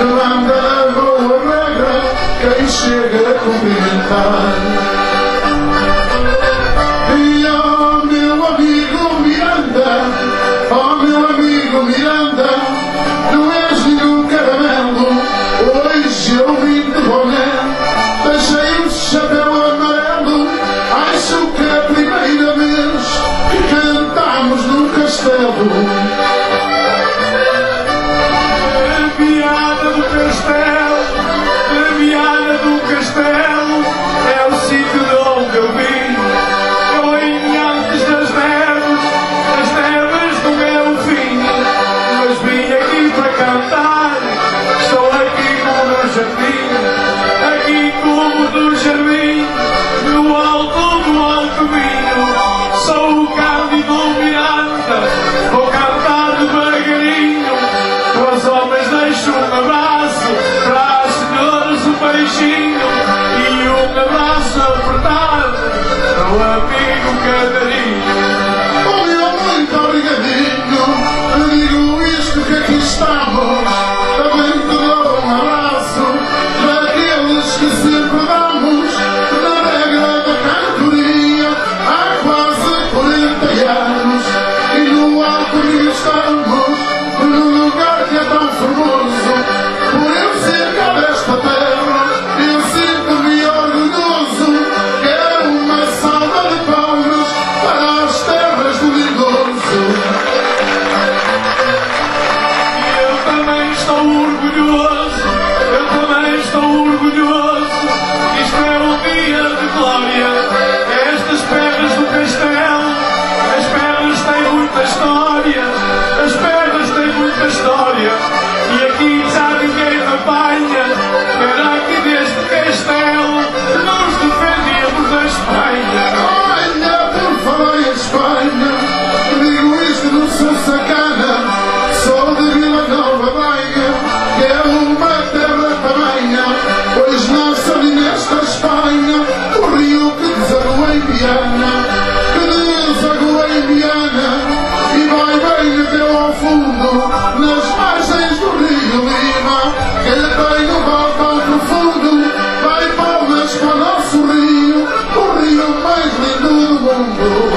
manda boa regra quem chega a cumprimentar. E ó meu amigo Miranda, ó meu amigo Miranda, não és nenhum caramelo, hoje eu vim de boné, deixei o chapéu amarelo, acho que é a primeira vez que cantamos no castelo. É o sítio de onde eu vim. Eu em antes das neves não é o fim. Mas vim aqui para cantar. Estou aqui como no jardim, aqui como no jardim, no alto do alto vinho. Sou o Cândido Miranda, vou cantar devagarinho. Para os homens deixo um abraço, para as senhoras um beijinho. Um abraço apertado ao amigo Cadarinho. Oh meu, muito obrigadinho, eu digo isto que aqui estamos. Também te dou um abraço daqueles que sempre damos na regra da cantoria há quase 40 anos. E no alto rio estamos, num lugar que é tão formoso. Por eu ser cá desta terra, eu sinto-me orgulhoso. Quero uma salva de palmas para as terras do Lindoso. E eu também estou orgulhoso, eu também estou orgulhoso. Isto é um dia de glória. Estas pedras do castelo, as pedras têm muita história, as pedras têm muita história. E aqui já ninguém me apanha. Era aqui deste castelo que nos defendíamos da Espanha. Olha, por falar em Espanha, digo isto, não sou sacana. Sou de Vila Nova Baia, que é uma terra tamanha, pois nasce ali nesta Espanha o rio que desaguou em Viana, que desaguou em Viana e vai bem até ao fundo, nas margens do rio Lima, que tem um balcão profundo. Vai palmas para o nosso rio, o rio mais lindo do mundo.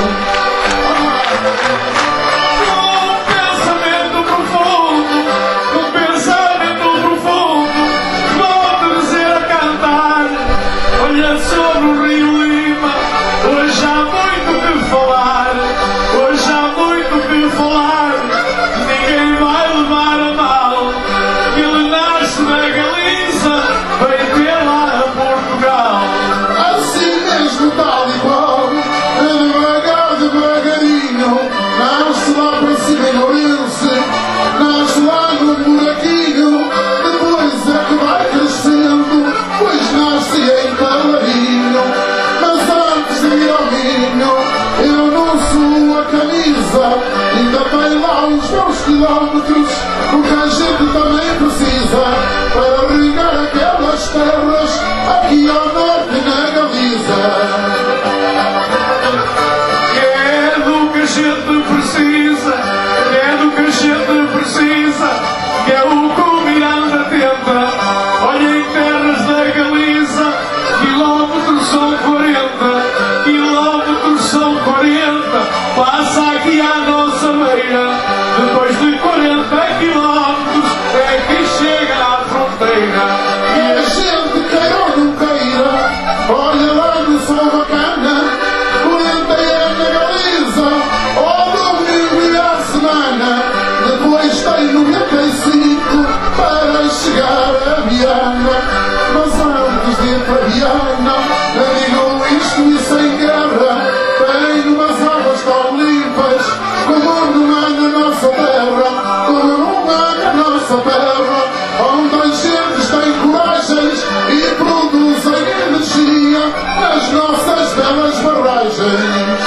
Um pensamento profundo, vou-te dizer a cantar. Olha sobre o rio Lima, hoje há muito que falar, hoje há muito que falar. Ninguém vai levar a mal, ele nasce na Galiza, vem pela Portugal. Assim mesmo, tal e qual, devagar, devagarinho, nasce lá para cima em Ourense, nasce lá no buraquinho, depois é que vai crescendo, pois nasce em Calarinho. Mas antes de ir ao Minho, eu não suo a camisa, ainda bem lá uns bons quilómetros, porque a gente também precisa para regar aquelas terras aqui ao norte na Galiza. É do que a gente precisa, é do que a gente precisa, que é o que o Miranda tenta. Olha em terras da Galiza, quilómetros são 40, quilómetros são 40, passa aqui à nossa beira, depois de 40 quilómetros é que chega à fronteira. E a gente queira ou não queira, olha lá no Sol Bacana, 40 anos na Galiza, ao domingo e à semana, depois tem 95 para chegar a Viana. Mas antes de ir para Viana, eu digo isto e sem guerra, tem umas águas tão limpas como não há na nossa terra, como não há na nossa terra, onde as gentes têm coragens e produzem energia nas nossas belas barragens.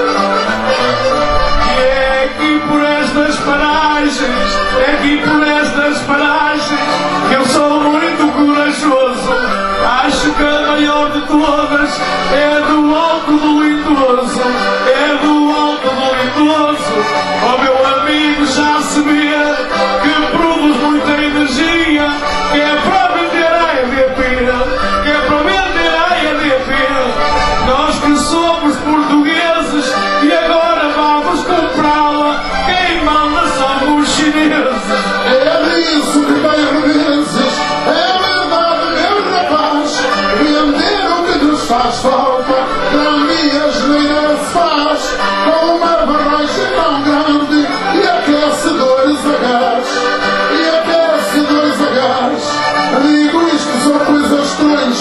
E é aqui por estas paragens, é aqui por estas paragens, que eu sou muito corajoso. Acho que a maior de todas é do Alto do Lindoso, é do Alto do Lindoso. Oh meu amigo, já se vê que produz muita energia,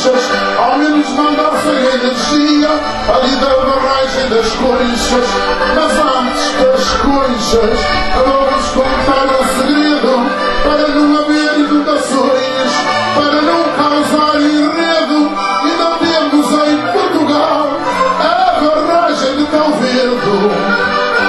conchas, ao menos mandassem a energia ali da barragem das conchas. Mas antes das conchas, vamos contar um segredo para não haver inundações, para não causar enredo. E não temos em Portugal a barragem de Calvedo.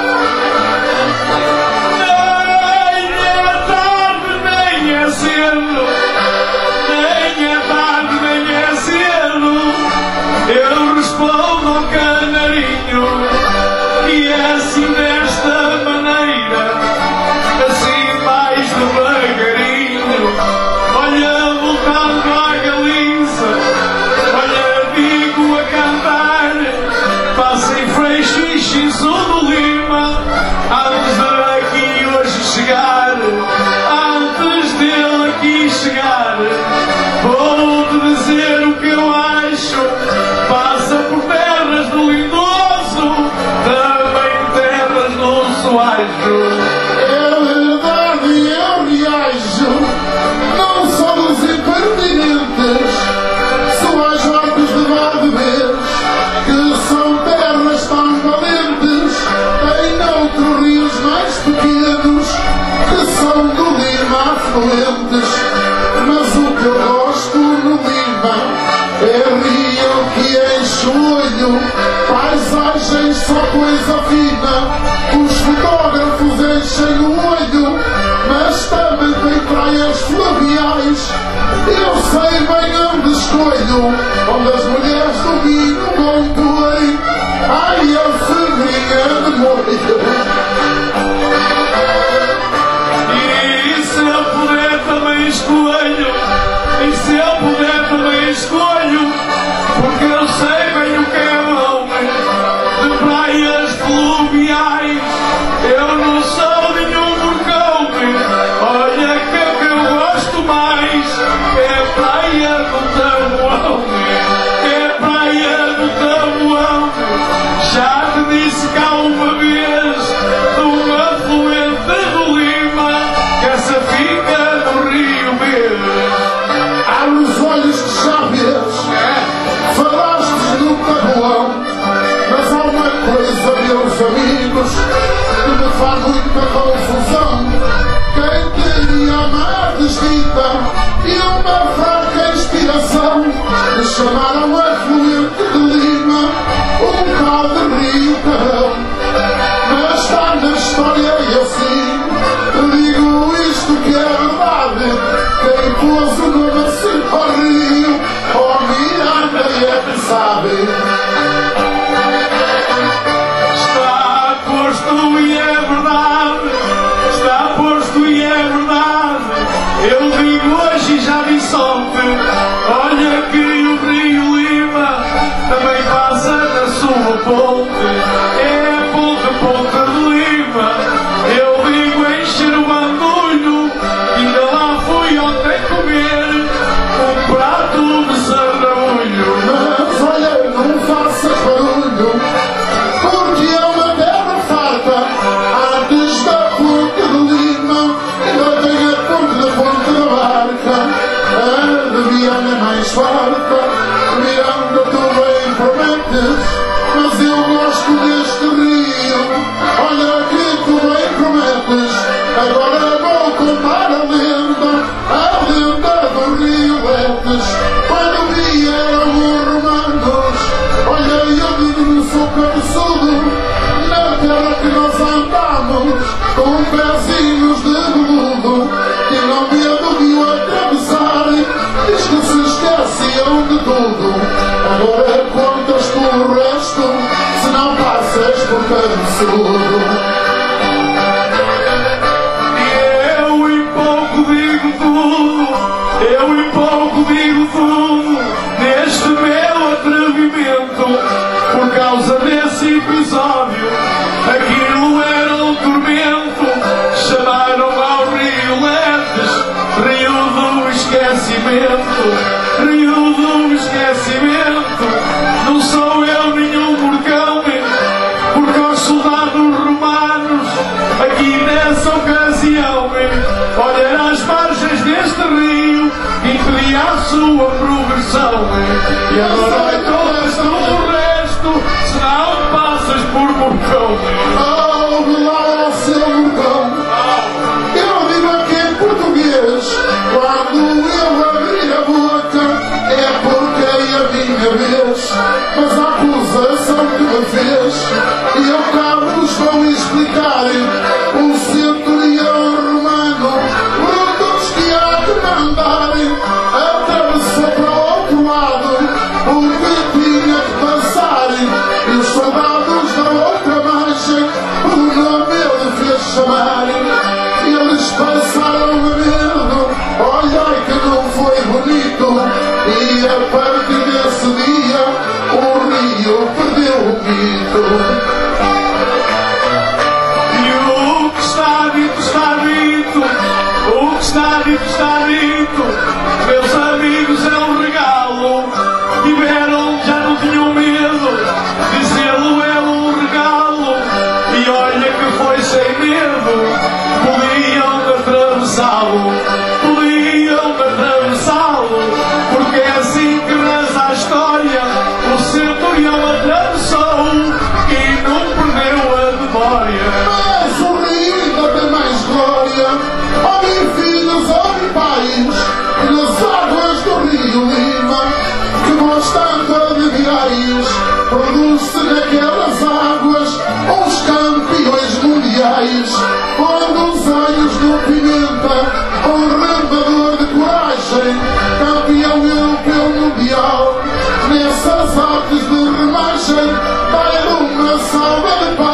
Eu respondo ao canarinho, e é assim desta maneira, assim mais devagarinho. Olha, voltando à Galiza, olha, digo a cantar, passem Freixo e Xinsu do Lima, antes de aqui hoje chegar, antes dele aqui chegar, vou-te dizer o que eu acho. Passa por terras do Lindoso, também terras do Soajo. É verdade, eu reajo, não são os impertinentes, Soajo Arcos de Valdevez, que são terras tão valentes, tem outros rios mais pequenos, que são do Lima afluentes. Mas o que eu gosto no Lima é rio que enche o olho, paisagens só coisa fina, os fotógrafos enchem o olho, mas também tem praias fluviais. Eu sei bem onde escolho, onde as mulheres do vinho vão pôr, ai, a febrinha de molho. E se eu puder também escolho, e se eu puder também escolho, porque eu sei bem o que é bom de praias fluviais. Eu não sou nenhum burcão, olha que o que eu gosto mais é praia do Taboão, é praia do Taboão. Já te disse cá uma vez, de um afluente do Lima, que essa fica no Rio Verde. Abre os olhos que já vês, falaste no Taboão, mas há uma coisa, meus amigos, que me faz muita confusão. Quem teria uma desdita e uma fraca inspiração de chamar um afluente de Lima um tal de Rio Carrão. Mas está na história e assim te digo isto que é verdade: quem pôs o nome assim ao Rio, ó Miranda é que sabe. Está posto e é verdade, está posto e é verdade. Eu digo hoje e já disse ontem, olha que o Rio Lima também passa na sua ponte, é a ponte de Lima. Eu digo encher o bandulho, ainda lá fui ontem comer um prato de sarrabulho. Mas olha, não faças barulho, porque é uma terra farta. Antes da ponte de Lima ainda tem a ponte da Barca. A de Viana é mais farta, Miranda tu bem prometes, mas eu gosto deste rio, olha que tu bem prometes. Agora vou contar a lenda do Rio Betes. Quando vieram os romanos, olha, eu digo no sou cabeçudo, na terra que nós andamos, com pezinhos de veludo, tinham medo de o atravessar, diz que se esqueciam de tudo. Agora contas tu o resto, se não passas por cabeçudo. Eu em pouco digo tudo, eu em pouco digo tudo, neste meu atrevimento, por causa desse episódio, aquilo era um tormento, chamaram ao Rio Letes, Rio do Esquecimento, Rio do Esquecimento. Não sou eu nenhum burcão, porque aos soldados romanos, aqui nessa ocasião, olha as margens deste rio, impedia a sua progressão. E agora encontras o resto, se não passas por Morcão. Oh, lá ao seu Morcão. Eu digo aqui em português, quando eu abrir a boca, é porque é a minha vez. Mas a acusação que me fez, e eu cá vos vou explicar, o centurião romano, brutos que há de mandar, atravessou para o outro lado o que tinha que passar, e os soldados da outra margem o nome ele fez chamar. Eles passaram a medo, olha que não foi bonito, e a partir desse dia o rio perdeu o mito. E o que está dito, está dito. O que está dito, está dito. Meus amigos, é um regalo. Tiveram, já não tinham medo. Dizê-lo é um regalo. E olha que foi sem medo. Podiam atravessá-lo. Podiam atravessá-lo. Porque é assim que reza a história. O centurião atravessou e não perdeu a memória. Mas o rio ainda tem mais glória, ó minhas filhas, ó meus pais, nas águas do rio Lima, que vós tanto admirais, produz-se naquelas águas uns campeões mundiais, onde os olhos do Pimenta, um remador de coragem, campeão europeu mundial, nessas artes de remagem, dai-lhe uma salva de paz.